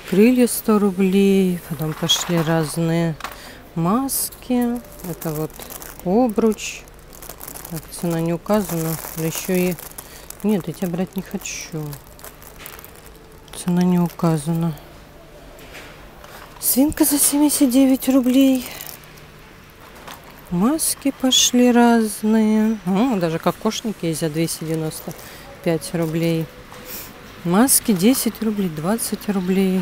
крылья 100 рублей. Потом пошли разные маски. Это вот обруч. Так, цена не указана. Да еще и... Нет, я тебя брать не хочу. Цена не указана. Свинка за 79 рублей. Маски пошли разные. Даже кокошники есть за 295 рублей. Маски 10 рублей, 20 рублей.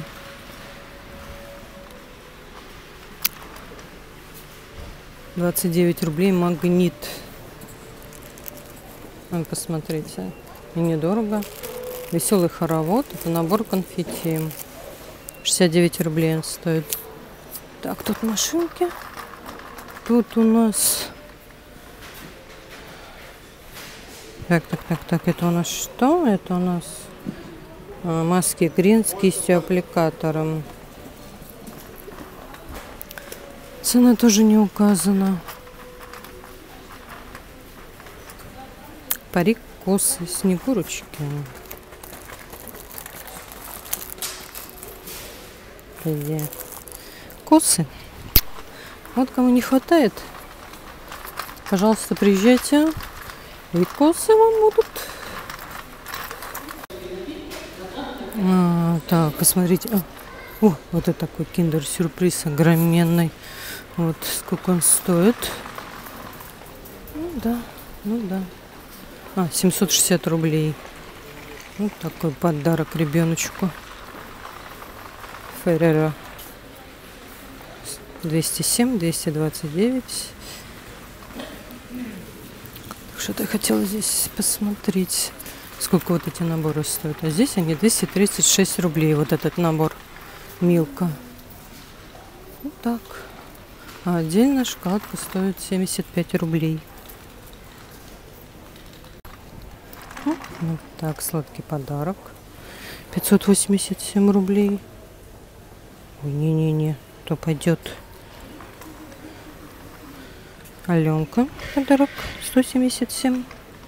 $29 магнит. Посмотрите. И недорого. Веселый хоровод. Это набор конфетти. 69 рублей он стоит. Так, тут машинки. Тут у нас... Так. Это у нас что? Это у нас маски Грин с кистью аппликатором. Цена тоже не указана. Парик, косы, снегурочки. Где? Косы. Вот кому не хватает, пожалуйста, приезжайте. И косы вам будут. Так, посмотрите. О, вот это такой киндер-сюрприз огроменный. Вот сколько он стоит. Ну да. 760 рублей. Вот такой подарок ребеночку. Феррера. 207, 229. Что-то я хотела здесь посмотреть, сколько вот эти наборы стоят. А здесь они 236 рублей. Вот этот набор Милка. Вот так. А отдельно шоколадка стоит 75 рублей. Вот так, сладкий подарок. 587 рублей. Ой, не, то пойдет. Аленка, подарок 177.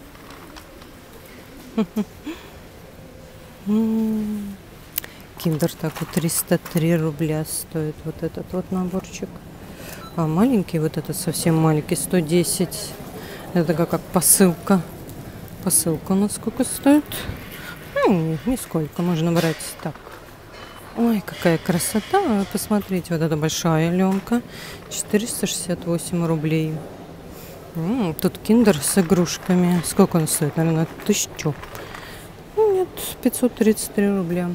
Киндер такой 303 рубля стоит вот этот вот наборчик. А маленький, вот этот совсем маленький, 110. Это как посылка. Посылка у нас сколько стоит? Нисколько, можно брать так. Ой, какая красота. Посмотрите, вот эта большая Аленка. 468 рублей. Тут киндер с игрушками. Сколько он стоит? Наверное, 1000. Нет, 533 рубля.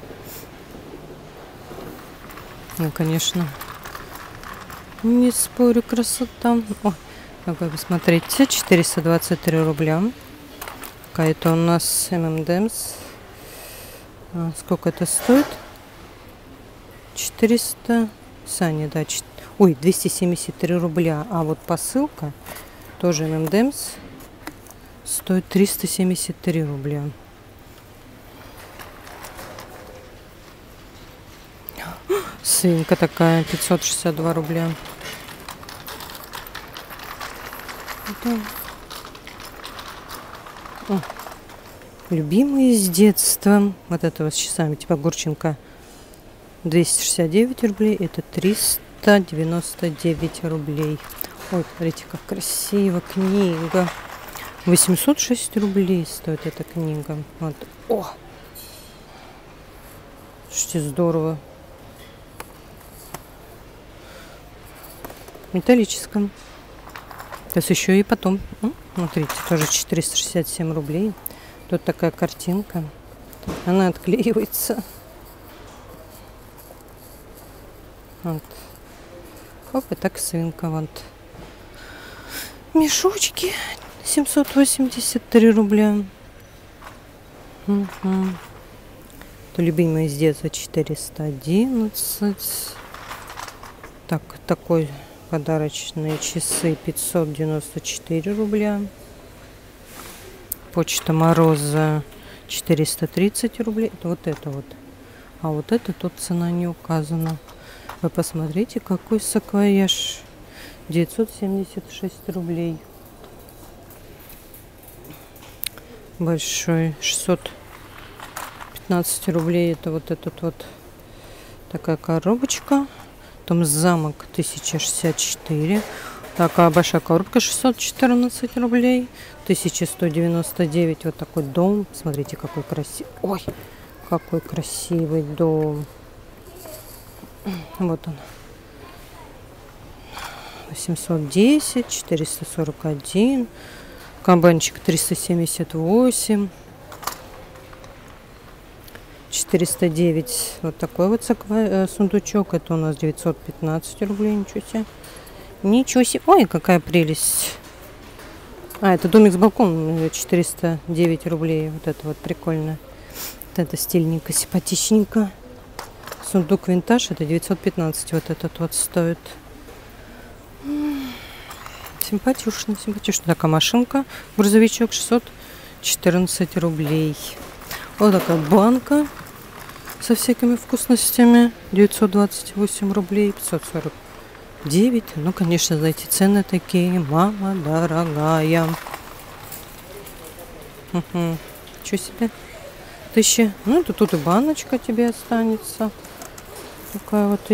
Ну, конечно. Не спорю, красота. О, какой, посмотрите, 423 рубля. Какая-то у нас M&M's. Сколько это стоит? 400. Саня, да. Ой, 273 рубля. А вот посылка, тоже M&M's, стоит 373 рубля. Свинка такая, 562 рубля. О, любимые с детства. Вот это вот с часами, типа Гурченко. 269 рублей. Это 399 рублей. Ой, смотрите, как красиво. Книга. 806 рублей стоит эта книга. Вот. О! Слушайте, здорово. В металлическом. Сейчас еще и потом. Смотрите, тоже 467 рублей. Тут такая картинка. Она отклеивается. Вот. Хоп, и так свинка. Вот. Мешочки. 783 рубля. Это любимые с детства 411. Так, такой подарочные часы 594 рубля. Почта Мороза 430 рублей. Вот это вот. А вот это тут цена не указана. Вы посмотрите, какой саквояж. 976 рублей. Большой. 615 рублей. Это вот этот вот Такая коробочка. Там замок 1064. Такая большая коробка 614 рублей. 1199. Вот такой дом. Смотрите, какой красивый. Ой, какой красивый дом. Вот он. 810, 441. Кабанчик 378. 409. Вот такой вот сундучок. Это у нас 915 рублей. Ничего себе. Ничего себе. Ой, какая прелесть. А, это домик с балконом. 409 рублей. Вот это вот прикольно. Вот это стильненько, симпатичненько. Сундук винтаж. Это 915. Вот этот вот стоит. Симпатично, симпатично. Такая машинка. Грузовичок 614 рублей. Вот такая банка со всякими вкусностями. 928 рублей. 549. Ну, конечно, знаете, цены такие. Мама дорогая. Угу. Что себе? 1000. Ну, это тут и баночка тебе останется. Такая вот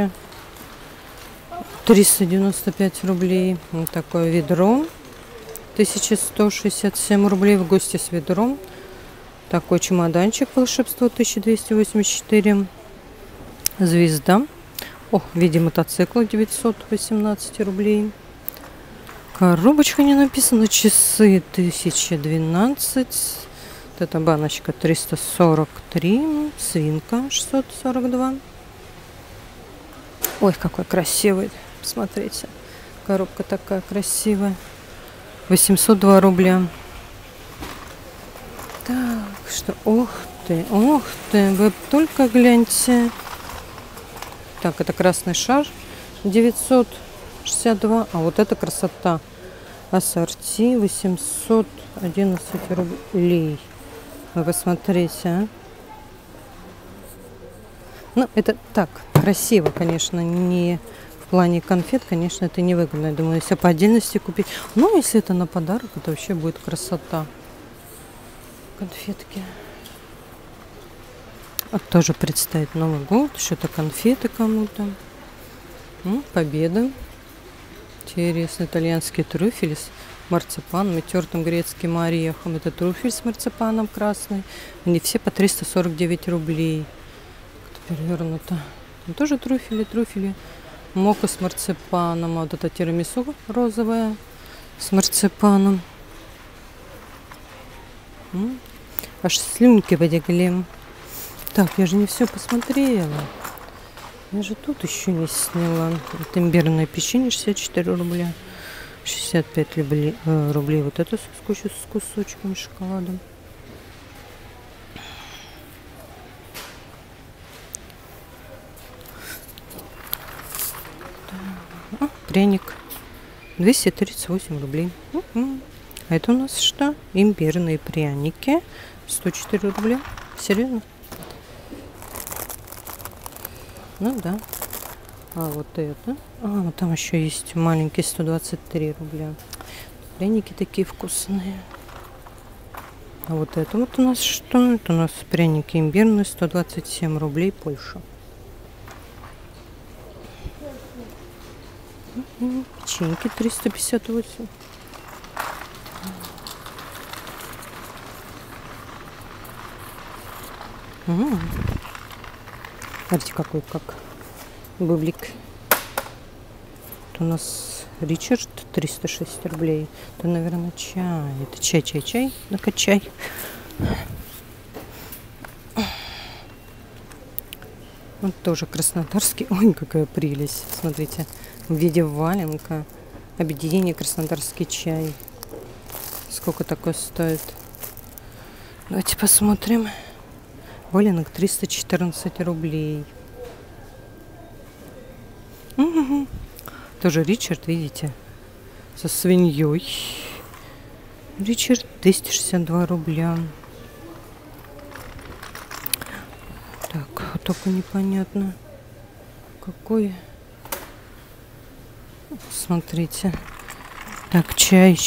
1395 рублей. Вот такое ведро. 1167 рублей. В гости с ведром. Такой чемоданчик волшебство 1284. Звезда. О, в виде мотоцикла 918 рублей. Коробочка не написано. Часы 1012. Вот эта баночка 343. Свинка 642. Ой, какой красивый. Посмотрите. Коробка такая красивая. 802 рубля. Так, что... Ох ты, вы только гляньте. Так, это красный шар. 962. А вот это красота. Ассорти 811 рублей. Вы посмотрите, а. Ну, это так, красиво, конечно, не в плане конфет, конечно, это невыгодно. Я думаю, если по отдельности купить. Ну, если это на подарок, это вообще будет красота. Конфетки. Вот тоже предстоит Новый год. Что-то конфеты кому-то. Победа. Интересно. Итальянские трюфели с марципаном и тертым грецким орехом. Это трюфель с марципаном красный. Они все по 349 рублей. Перевернуто. Тоже трюфели. Мока с марципаном. А вот это тирамису розовая с марципаном. Аж слюнки потекли. Так, я же не все посмотрела. Я же тут еще не сняла. Вот имбирное печенье 64 рубля. 65 рублей. Вот это с кусочками шоколада. Пряник 238 рублей. А это у нас что? Имбирные пряники 104 рубля. Серьезно? Ну да. А вот это. Вот там еще есть маленькие 123 рубля. Пряники такие вкусные. А вот это вот у нас что? Это у нас пряники имбирные 127 рублей, Польша. Печеньки 358. Смотрите, какой как бублик. Это у нас Ричард 306 рублей. Это, наверное, чай. Это чай. Ну-ка, чай. Вот тоже краснодарский. Ой, какая прелесть. Смотрите, в виде валенка. Объединение краснодарский чай. Сколько такое стоит? Давайте посмотрим. Валенок 314 рублей. Тоже Ричард, видите, со свиньей. Ричард 262 рубля. Так, только непонятно, какой. Смотрите. Так, чай.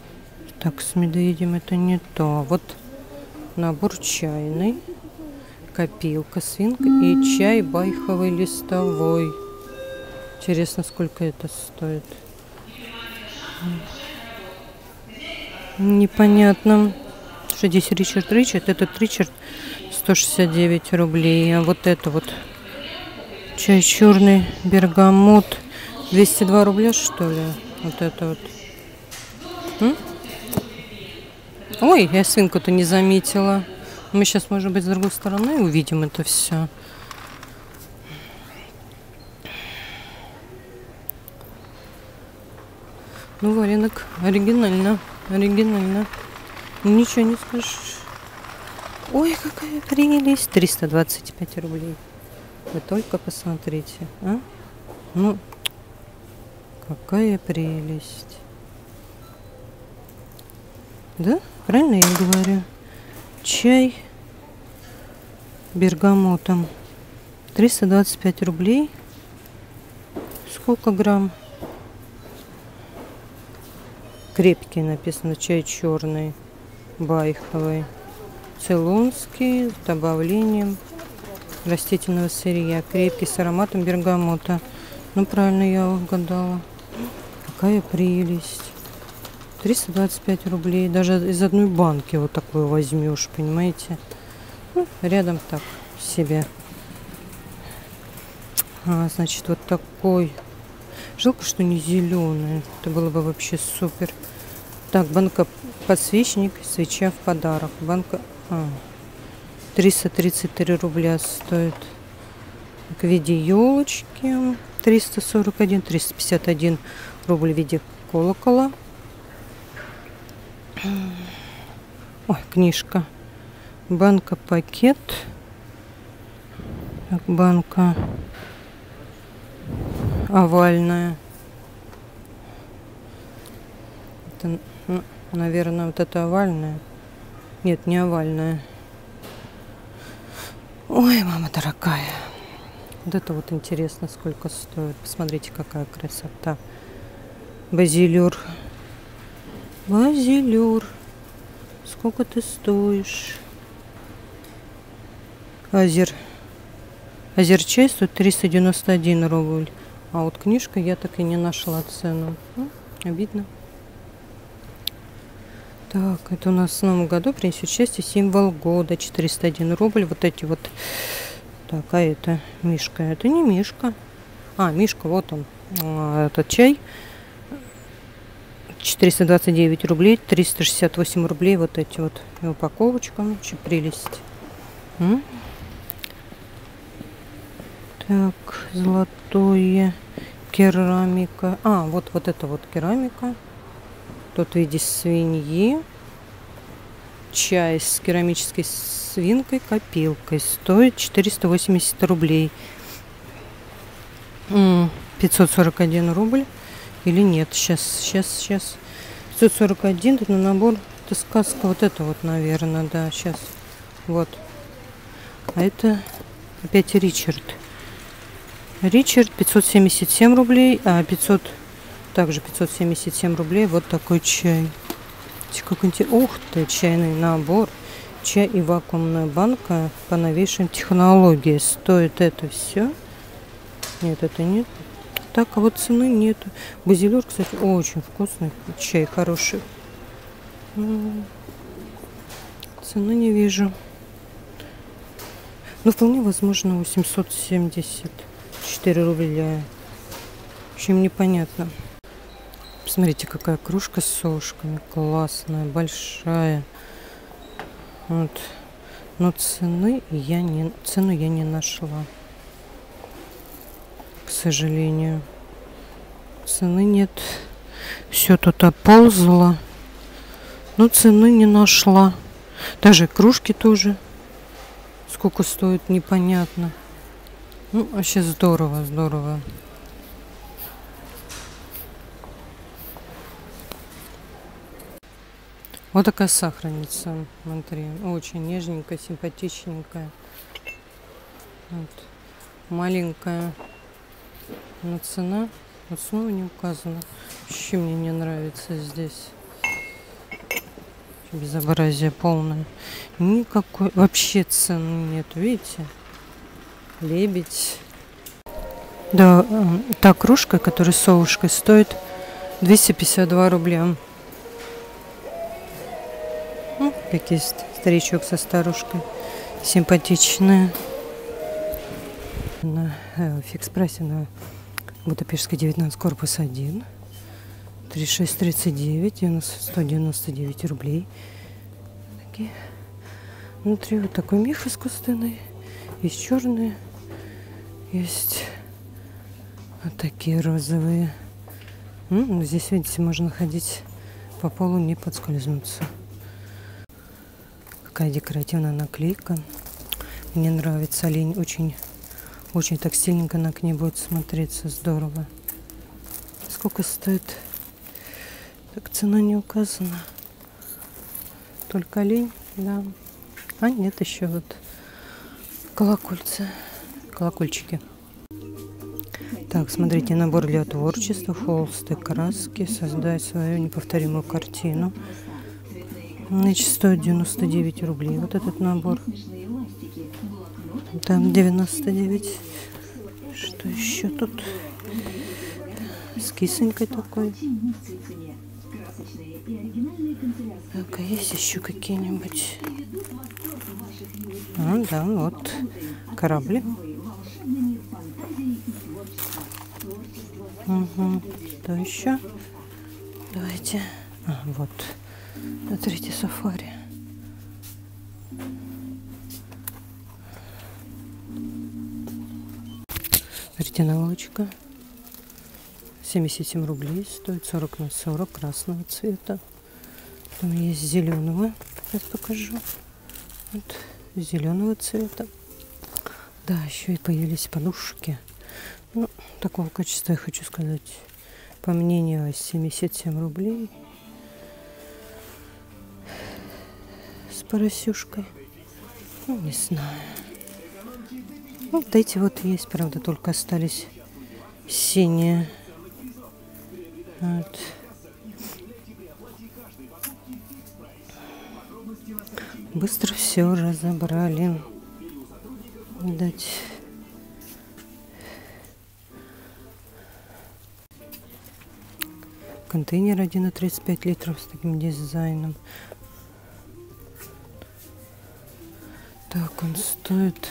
Так, с медведем это не то. Вот набор чайный. копилка свинка и чай байховый листовой. Интересно, сколько это стоит. Непонятно. Что здесь Ричард? Этот Ричард 169 рублей. А вот это вот чай черный бергамот 202 рубля, что ли? Вот это вот. Ой, я свинку-то не заметила. Мы сейчас, может быть, с другой стороны увидим это все. Ну, валенок оригинально. Оригинально. Ничего не скажешь. Ой, какая прелесть. 325 рублей. Вы только посмотрите. А? Ну, какая прелесть. Да? Правильно я говорю? Чай бергамотом. 325 рублей. Сколько грамм? Крепкий написано. Чай черный. Байховый. Цейлонский. С добавлением растительного сырья. Крепкий с ароматом бергамота. Ну, правильно я угадала. Какая прелесть. 325 рублей. Даже из одной банки вот такой возьмешь, понимаете? Ну, рядом так себе. Значит, вот такой. Жалко, что не зеленый. Это было бы вообще супер. Так, банка подсвечник, свеча в подарок. Банка 333 рубля стоит. В виде елочки 341, 351 рубль в виде колокола. Ой, книжка. Банка пакет. Так, банка овальная. Это, ну, наверное, вот это овальная. Нет, не овальная. Ой, мама дорогая. Вот это вот интересно, сколько стоит. Посмотрите, какая красота. Базилюр. Базилюр. Сколько ты стоишь? Азерчай стоит 391 рубль. А вот книжка я так и не нашла цену. Обидно. Так, это у нас в новом году принесет счастье символ года. 401 рубль. Вот эти вот. Так, а это Мишка. Это не Мишка. Мишка, вот он. Этот чай. 429 рублей. 368 рублей. Вот эти вот упаковочка. Очень прелесть. Так, золотое. Керамика. Вот это вот керамика. Тут в виде свиньи. Чай с керамической свинкой, копилкой. Стоит 480 рублей. 541 рубль. Или нет? Сейчас. 541. Это набор. Это сказка. Вот это вот, наверное. Да, сейчас. Вот. А это опять Ричард. Ричард 577 рублей. Также 577 рублей. Вот такой чай. Как интересно. Ух ты, чайный набор. Чай и вакуумная банка по новейшим технологиям. Стоит это все? Нет, это нет. Так, а вот цены нету. Базилюр, кстати, очень вкусный. Чай хороший. Цены не вижу. Но вполне возможно 874 рубля. В общем, непонятно. Посмотрите, какая кружка с сушками. Классная, большая. Вот. Но цену я не нашла. К сожалению. Цены нет. Все тут оползло. Но цены не нашла. Даже кружки тоже. Сколько стоит, непонятно. Вообще здорово, здорово. Вот такая сахарница внутри. Очень нежненькая, симпатичненькая. Вот. Маленькая. Но цена вот снова не указана. Вообще мне не нравится здесь. Безобразие полное. Никакой вообще цены нет, видите? Лебедь. Да, та кружка, которая с совушкой, стоит 252 рубля. Какие старичок со старушкой. Симпатичные. На фикс-прайсе на Будапештской 19, корпус 1. 3639, 199 рублей. Такие. Внутри вот такой мех искусственный. Есть черные. Есть вот такие розовые. Здесь, видите, можно ходить по полу, не подскользнуться. Какая декоративная наклейка. Мне нравится олень. Очень так стильненько на к ней будет смотреться. Здорово. Сколько стоит? Так, цена не указана. Только олень, да. А нет, еще вот колокольчики. Так, смотрите, набор для творчества, холсты, краски, создать свою неповторимую картину. Значит, стоит 99 рублей. Вот этот набор. Там 99. Что еще тут? С кисонькой такой. Так, а есть еще какие-нибудь? Да, вот. Корабли. Что еще? Давайте. Вот. Смотрите, сафари. Смотрите, наволочка. 77 рублей стоит, 40 на 40, красного цвета. Там есть зеленого. Сейчас покажу. Вот, зеленого цвета. Да, еще и появились подушки. Ну, такого качества, я хочу сказать, по мнению, 77 рублей. С поросюшкой. Ну, не знаю. Вот эти вот есть, правда, только остались синие. Вот. Быстро все разобрали. Видать. Контейнер 1,35 литров с таким дизайном. Так, он стоит,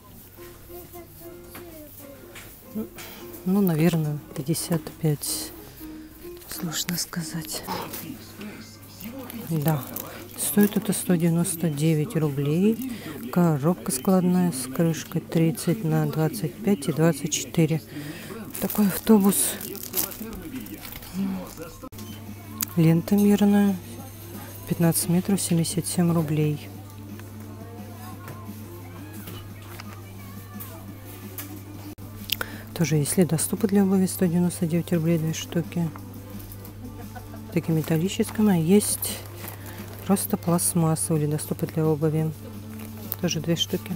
ну, наверное, 55. Сложно сказать. Да, стоит это 199 рублей. Коробка складная с крышкой 30 на 25 и 24. Такой автобус. Лента мирная. 15 метров, 77 рублей. Тоже есть ледоступы для обуви, 199 рублей 2 штуки. Такие металлические. А есть просто пластмассовые ледоступы для обуви. Тоже 2 штуки.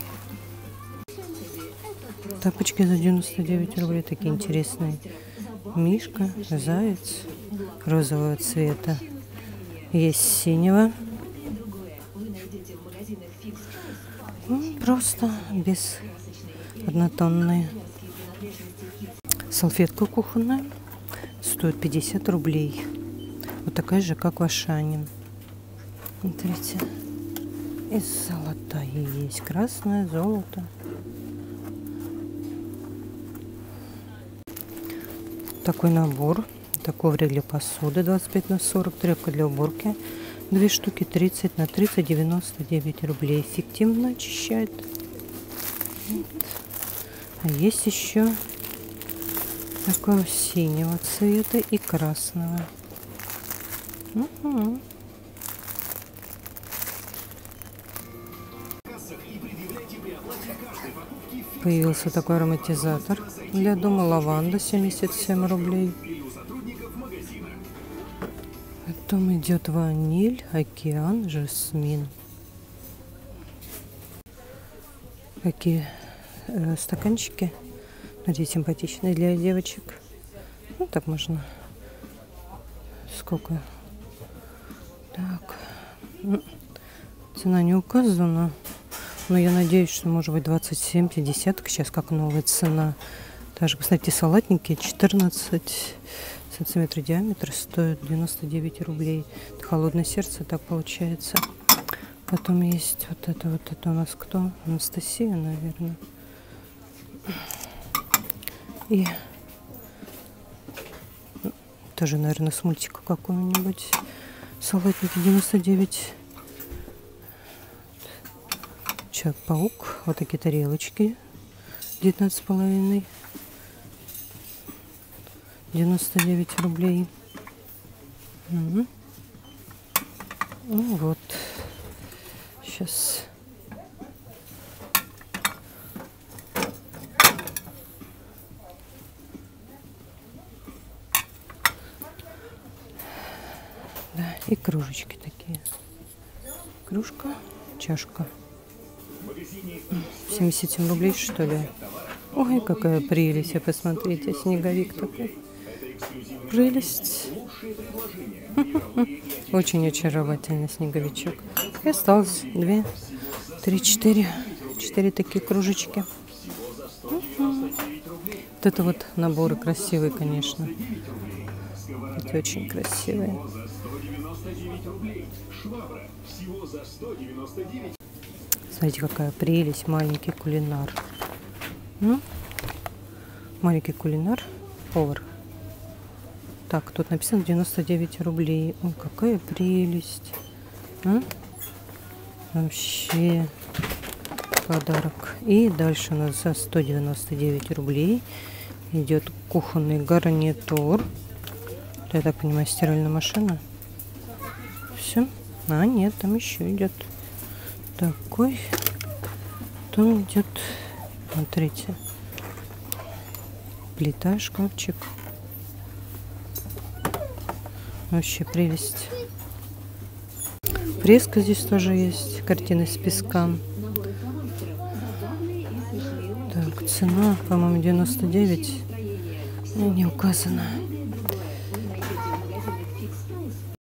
Тапочки за 99 рублей. Такие интересные. Мишка, заяц розового цвета. Есть синего. Просто без однотонные. Салфетка кухонная. Стоит 50 рублей. Вот такая же, как в Ашане. Смотрите. И золотая есть. Красное, золото. Такой набор. Это коврик для посуды 25 на 40. Тряпка для уборки. 2 штуки 30 на 30, 99 рублей. Эффективно очищает. Вот. А есть еще такого синего цвета и красного. Появился такой ароматизатор для дома. Лаванда 77 рублей. Потом идет ваниль, океан, жасмин. Какие стаканчики. Смотрите, симпатичные для девочек. Ну, так можно. Сколько? Так. Цена не указана. Но я надеюсь, что может быть 27-50. Сейчас как новая цена. Даже, посмотрите, салатники 14 сантиметров диаметра стоят 99 рублей. Это холодное сердце, так получается. Потом есть вот это у нас кто? Анастасия, наверное. И тоже, наверное, с мультика какого-нибудь. Салатники 99. Человек-паук. Вот такие тарелочки. 19,5. 99 рублей. Угу. Ну вот. Сейчас. Да, и кружечки такие. Кружка, чашка. 77 рублей, что ли? Ой, какая прелесть. Посмотрите, снеговик такой. Прелесть. Очень очаровательный снеговичок. И осталось 2, 3, 4. 4 такие кружечки. Вот это вот наборы красивые, конечно. Это очень красивые. Смотрите, какая прелесть. Маленький кулинар. Ну, маленький кулинар. Повар. Так, тут написано 99 рублей. Ой, какая прелесть. А? Вообще подарок. И дальше у нас за 199 рублей идет кухонный гарнитур. Я так понимаю, стиральная машина. Все. А, нет, там еще идет такой. Там идет, смотрите, плита, шкафчик. Вообще прелесть. Фреска здесь тоже есть. Картины с песка. Так, цена, по-моему, 99. Не указана.